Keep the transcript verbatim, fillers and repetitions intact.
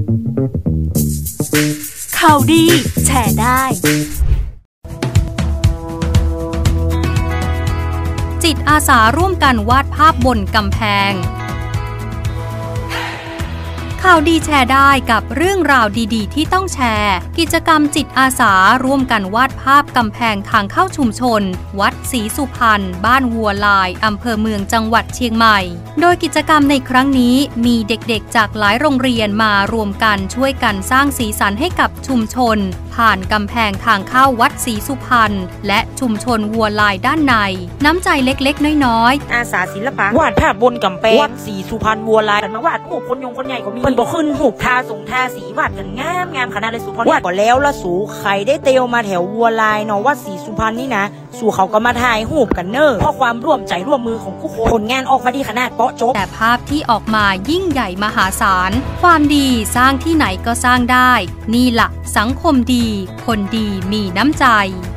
ข่าวดีแชร์ได้จิตอาสาร่วมกันวาดภาพบนกำแพงข่าวดีแชร์ได้กับเรื่องราวดีๆที่ต้องแชร์กิจกรรมจิตอาสาร่วมกันวาดภาพกำแพงทางเข้าชุมชนวัดศรีสุพรรณบ้านวัวลายอำเภอเมืองจังหวัดเชียงใหม่โดยกิจกรรมในครั้งนี้มีเด็กๆจากหลายโรงเรียนมารวมกันช่วยกันสร้างสีสันให้กับชุมชนผ่านกำแพงทางเข้าวัดศรีสุพรรณและชุมชนวัวลายด้านในน้ำใจเล็กๆน้อยๆอาสาศิลปะวาดภาพบนกำแพงวัดศรีสุพรรณวัวลายกันมาวาดหูคนยงคนใหญ่ก็มีมันบอกขึ้นหูทาสงทาสีวาดกันงามงามขนาดเลยสุพรรณวาดก็แล้วละสูใครได้เตียวมาแถววัวลายเนาะวัดศรีสุพรรณนี่นะสู่เขาก็มาถ่ายหูกันเนอเพราะความร่วมใจร่วมมือของผู้คนผลงานออกมาดีขนาดเปาะจบแต่ภาพที่ออกมายิ่งใหญ่มหาศาลความดีสร้างที่ไหนก็สร้างได้นี่แหละสังคมดีคนดีมีน้ำใจ